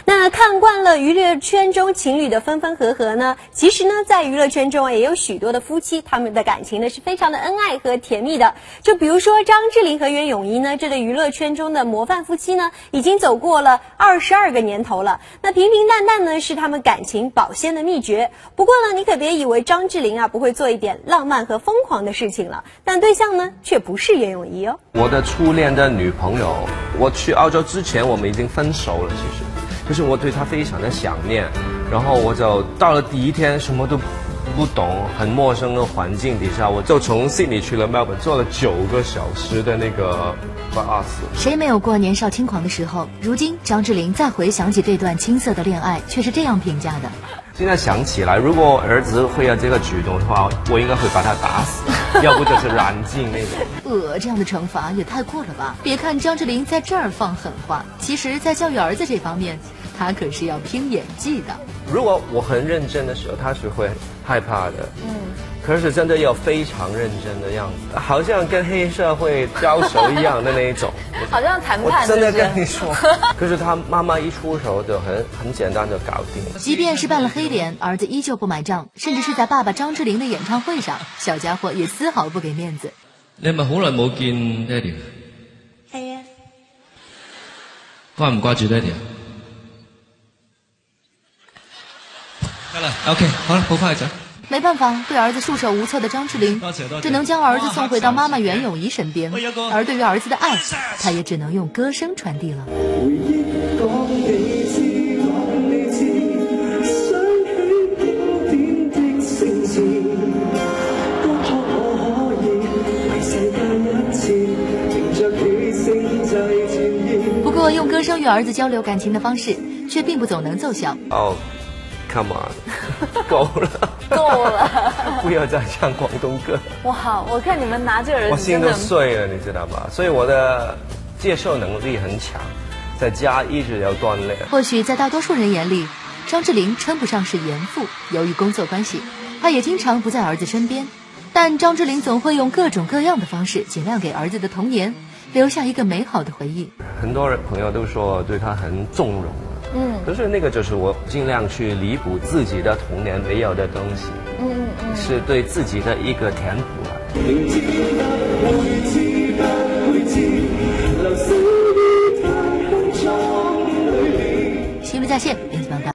那看惯了娱乐圈中情侣的分分合合呢，其实呢，在娱乐圈中也有许多的夫妻，他们的感情呢是非常的恩爱和甜蜜的。就比如说张智霖和袁咏仪呢，这对娱乐圈中的模范夫妻呢，已经走过了22个年头了。那平平淡淡呢，是他们感情保鲜的秘诀。不过呢，你可别以为张智霖啊不会做一点浪漫和疯狂的事情了，但对象呢却不是袁咏仪哦。 我的初恋的女朋友，我去澳洲之前我们已经分手了，其实就是我对她非常的想念，然后我就到了第一天什么都不懂，很陌生的环境底下，我就从悉尼去了墨尔本，坐了9个小时的那个巴士。 谁没有过年少轻狂的时候？如今张智霖再回想起这段青涩的恋爱，却是这样评价的。 现在想起来，如果儿子会有这个举动的话，我应该会把他打死，要不就是软禁那种。 这样的惩罚也太过了吧！别看张智霖在这儿放狠话，其实在教育儿子这方面，他可是要拼演技的。 如果我很认真的时候，他是会害怕的。可是真的要非常认真的样子，好像跟黑社会交手一样的那一种。 好像谈判。 我真的跟你说，可是他妈妈一出手就很简单就搞定。 即便是扮了黑脸，儿子依旧不买账，甚至是在爸爸张智霖的演唱会上，小家伙也丝毫不给面子。 你係咪好耐冇見爹哋？ 係啊。 掛唔掛住爹哋啊？得啦 ，OK， 好啦，抱翻去走。 没办法，对儿子束手无策的張智霖只能將兒子送回到媽媽袁詠儀身邊，而對於兒子的愛，他也只能用歌聲傳遞了。不過用歌聲與兒子交流感情的方式，卻並不總能奏效。 Come on， 夠了，不要再唱廣東歌。 哇，我看你們拿這兒子， 我心都碎了，你知道吧？所以我的接受能力很強，在家一直要鍛鍊。 或許在大多數人眼裡，張智霖稱不上是嚴父，由於工作關係，他也經常不在兒子身邊。但張智霖總會用各種各樣的方式，盡量給兒子的童年留下一個美好的回憶。 很多人朋友都說對他很縱容。可是那個就是我盡量去彌補自己的童年沒有的東西，是對自己的一個填補。 新聞在線，編輯報道。